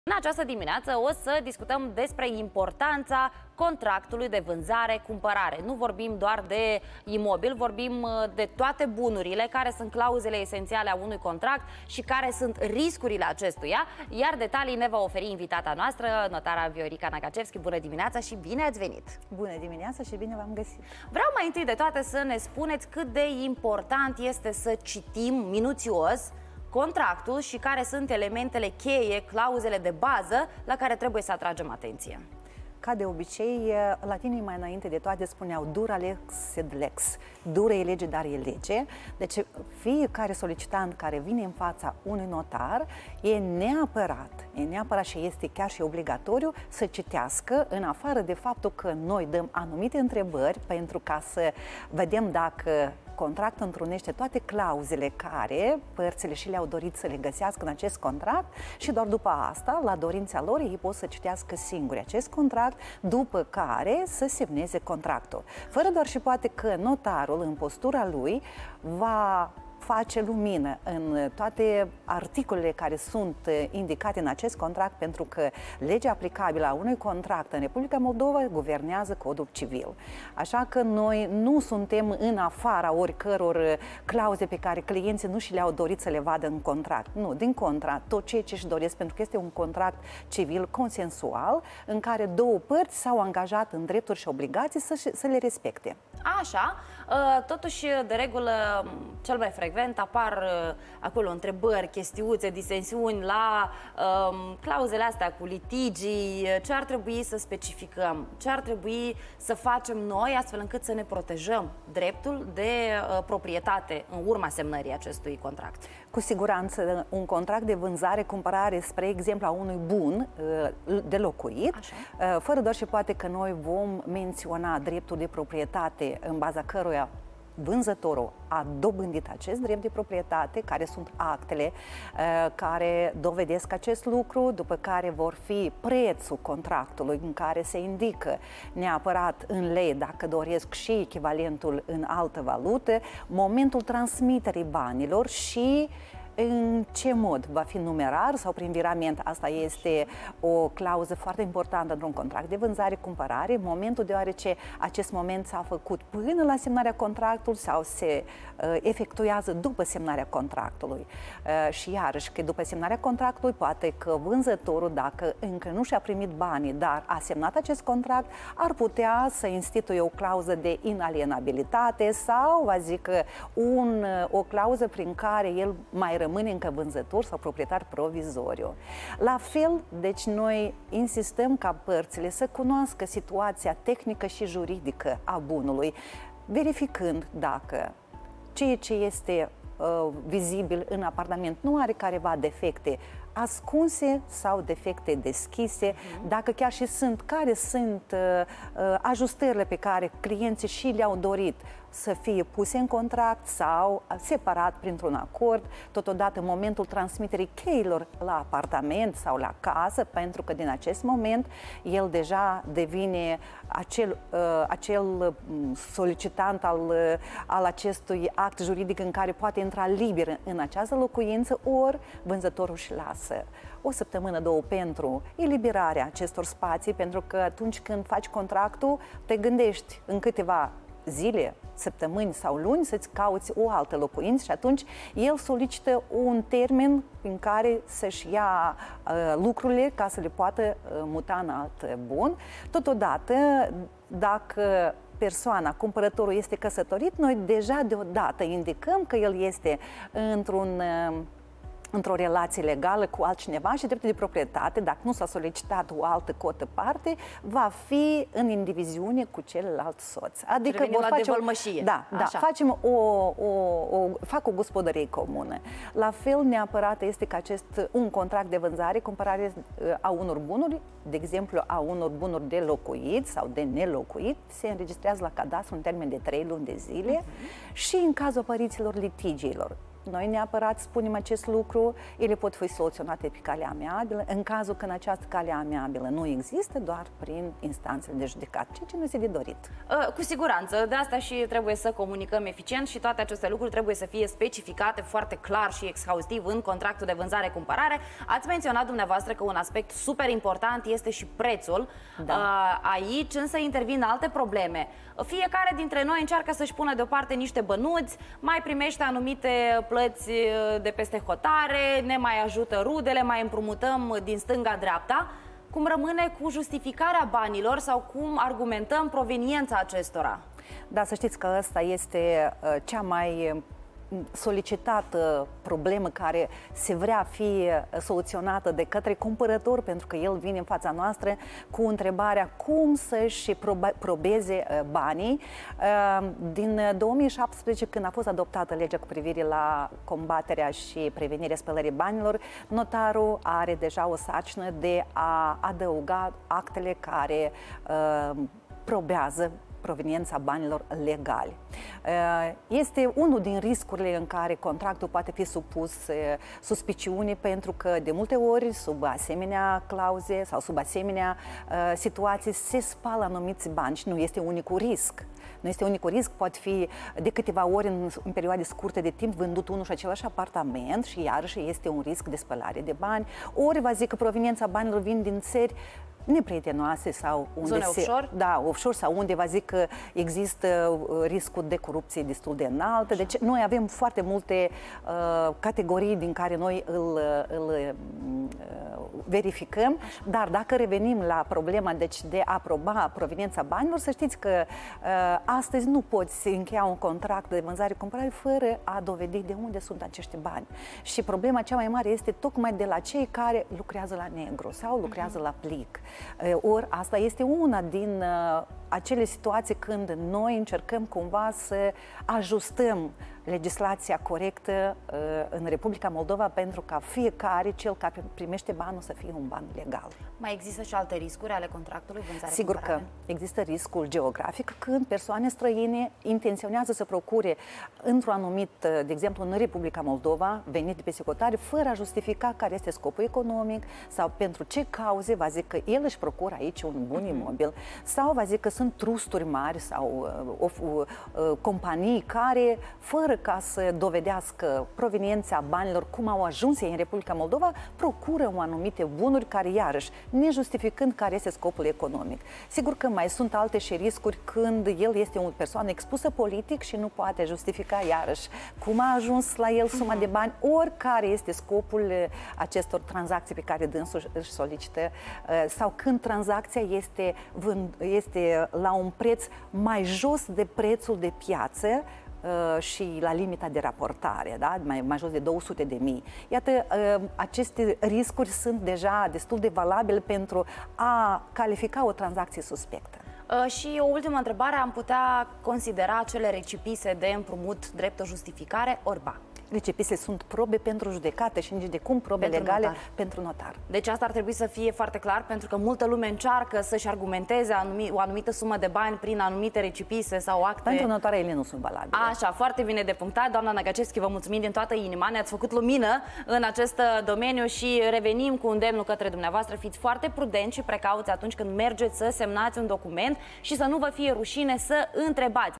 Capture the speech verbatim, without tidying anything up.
În această dimineață o să discutăm despre importanța contractului de vânzare-cumpărare. Nu vorbim doar de imobil, vorbim de toate bunurile care sunt clauzele esențiale a unui contract și care sunt riscurile acestuia. Iar detalii ne va oferi invitata noastră, notara Viorica Nagacevski. Bună dimineața și bine ați venit! Bună dimineața și bine v-am găsit! Vreau mai întâi de toate să ne spuneți cât de important este să citim minuțios contractul și care sunt elementele cheie, clauzele de bază la care trebuie să atragem atenție. Ca de obicei, latinii mai înainte de toate spuneau dura lex sed lex. Dură e lege, dar e lege. Deci fiecare solicitant care vine în fața unui notar e neapărat, e neapărat și este chiar și obligatoriu să citească, în afară de faptul că noi dăm anumite întrebări pentru ca să vedem dacă contractul întrunește toate clauzele care părțile și le-au dorit să le găsească în acest contract și doar după asta, la dorința lor, ei pot să citească singuri acest contract, după care să semneze contractul. Fără doar și poate că notarul, în postura lui, va face lumină în toate articolele care sunt indicate în acest contract, pentru că legea aplicabilă a unui contract în Republica Moldova guvernează Codul Civil. Așa că noi nu suntem în afara oricăror clauze pe care clienții nu și le-au dorit să le vadă în contract. Nu, din contra, tot ceea ce își doresc, pentru că este un contract civil consensual în care două părți s-au angajat în drepturi și obligații să, să le respecte. Așa, totuși, de regulă, cel mai frecvent apar acolo întrebări, chestiuțe, disensiuni la um, clauzele astea cu litigii, ce ar trebui să specificăm, ce ar trebui să facem noi astfel încât să ne protejăm dreptul de uh, proprietate în urma semnării acestui contract. Cu siguranță, un contract de vânzare-cumpărare, spre exemplu, a unui bun uh, de locuit, uh, fără doar și poate că noi vom menționa dreptul de proprietate în baza căruia vânzătorul a dobândit acest drept de proprietate, care sunt actele uh, care dovedesc acest lucru, după care vor fi prețul contractului în care se indică neapărat în lei, dacă doresc, și echivalentul în altă valută, momentul transmiterii banilor și în ce mod va fi numerar sau prin virament. Asta este o clauză foarte importantă într-un contract de vânzare-cumpărare, momentul deoarece acest moment s-a făcut până la semnarea contractului sau se uh, efectuează după semnarea contractului. Uh, și iarăși că după semnarea contractului poate că vânzătorul, dacă încă nu și-a primit banii, dar a semnat acest contract, ar putea să instituie o clauză de inalienabilitate sau, va zică, un, o clauză prin care el mai rămâne încă vânzător sau proprietar provizoriu. La fel, deci noi insistăm ca părțile să cunoască situația tehnică și juridică a bunului, verificând dacă ceea ce este uh, vizibil în apartament nu are careva defecte ascunse sau defecte deschise, mm-hmm. dacă chiar și sunt, care sunt uh, uh, ajustările pe care clienții și le-au dorit să fie puse în contract sau separat printr-un acord, totodată în momentul transmiterii cheilor la apartament sau la casă, pentru că din acest moment el deja devine acel, uh, acel solicitant al, uh, al acestui act juridic în care poate intra liber în această locuință, ori vânzătorul își lasă o săptămână, două pentru eliberarea acestor spații, pentru că atunci când faci contractul, te gândești în câteva zile, săptămâni sau luni să-ți cauți o altă locuință și atunci el solicită un termen în care să-și ia uh, lucrurile ca să le poată uh, muta în alt bun. Totodată, dacă persoana, cumpărătorul, este căsătorit, noi deja deodată indicăm că el este într-un uh, într-o relație legală cu altcineva și dreptul de proprietate, dacă nu s-a solicitat o altă cotă parte, va fi în indiviziune cu celălalt soț. Adică vor face o... Da, da, facem o, o, o, fac o gospodărie comună. La fel, neapărat este că acest un contract de vânzare, cumpărare a unor bunuri, de exemplu a unor bunuri de locuit sau de nelocuit, se înregistrează la cadastru în termen de trei luni de zile uh-huh. și în cazul aparițiilor litigiilor. noi neapărat spunem acest lucru, ele pot fi soluționate pe calea amiabilă, în cazul când această cale amiabilă nu există, doar prin instanțele de judecat, ceea ce nu este de dorit. Cu siguranță, de asta și trebuie să comunicăm eficient și toate aceste lucruri trebuie să fie specificate foarte clar și exhaustiv în contractul de vânzare-cumpărare. Ați menționat dumneavoastră că un aspect super important este și prețul. Da. Aici însă intervin alte probleme. Fiecare dintre noi încearcă să-și pună deoparte niște bănuți, mai primește anumite plăți de peste hotare, ne mai ajută rudele, mai împrumutăm din stânga-dreapta. Cum rămâne cu justificarea banilor sau cum argumentăm proveniența acestora? Da, să știți că asta este uh, cea mai solicitată problemă care se vrea fi soluționată de către cumpărător, pentru că el vine în fața noastră cu întrebarea cum să-și probeze banii. Din două mii șaptesprezece, când a fost adoptată legea cu privire la combaterea și prevenirea spălării banilor, notarul are deja o sarcină de a adăuga actele care probează proveniența banilor legali. Este unul din riscurile în care contractul poate fi supus suspiciunii, pentru că de multe ori sub asemenea clauze sau sub asemenea situații se spală anumiți bani și nu este unicul risc. Nu este unicul risc, poate fi de câteva ori în, în perioade scurte de timp vândut unul și același apartament și iarăși este un risc de spălare de bani. Ori va zic că proveniența banilor vin din țări neprietenoase sau unde Zone se, offshore? Da, offshore, sau unde va zic că există riscul de corupție destul de înalt. Așa. Deci noi avem foarte multe uh, categorii din care noi îl, îl uh, verificăm. Așa. Dar dacă revenim la problema deci, de a aproba proveniența banilor, să știți că uh, astăzi nu poți încheia un contract de vânzare-cumpărare fără a dovedi de unde sunt acești bani. Și problema cea mai mare este tocmai de la cei care lucrează la negru sau lucrează uh-huh. la plic. Ori asta este una din uh, acele situații când noi încercăm cumva să ajustăm legislația corectă uh, în Republica Moldova pentru ca fiecare, cel care primește banul, să fie un ban legal. Mai există și alte riscuri ale contractului vânzare-cumpărare? Sigur că există riscul geografic când persoane străine intenționează să procure într-un anumit, de exemplu în Republica Moldova, venit de peste hotare, fără a justifica care este scopul economic sau pentru ce cauze, va zic că el își procură aici un bun imobil sau va zic că sunt trusturi mari sau uh, uh, uh, companii care, fără ca să dovedească proveniența banilor, cum au ajuns ei în Republica Moldova, procură anumite bunuri care, iarăși, nejustificând care este scopul economic. Sigur că mai sunt alte și riscuri când el este o persoană expusă politic și nu poate justifica, iarăși, cum a ajuns la el suma de bani, ori care este scopul acestor tranzacții pe care dânsul își solicită, sau când tranzacția este, este la un preț mai jos de prețul de piață și la limita de raportare, da? mai, mai jos de două sute de mii. Iată, aceste riscuri sunt deja destul de valabile pentru a califica o tranzacție suspectă. Și o ultimă întrebare, am putea considera cele recipise de împrumut drept o justificare, orba? Recipise sunt probe pentru judecată și nici de cum probe pentru legale notar. pentru notar. Deci asta ar trebui să fie foarte clar, pentru că multă lume încearcă să-și argumenteze anumi, o anumită sumă de bani prin anumite recipise sau acte. Pentru notar ele nu sunt valabile. Așa, foarte bine de punctat. Doamna Năgăcevski, vă mulțumim din toată inima, ne-ați făcut lumină în acest domeniu și revenim cu îndemnul către dumneavoastră. Fiți foarte prudenți și precauți atunci când mergeți să semnați un document și să nu vă fie rușine să întrebați.